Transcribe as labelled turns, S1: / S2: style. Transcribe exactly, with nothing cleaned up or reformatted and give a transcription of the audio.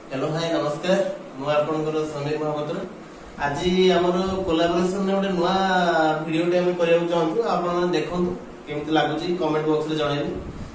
S1: Hello hi नमस्कार मु आपनकर समीर महापात्र आज हमर कोलैबोरेशन ने गोटे नुआ वीडियो टे हम करिया चाहू आपन देखंतु केमति लागुची कमेंट बॉक्स रे जणाइबे।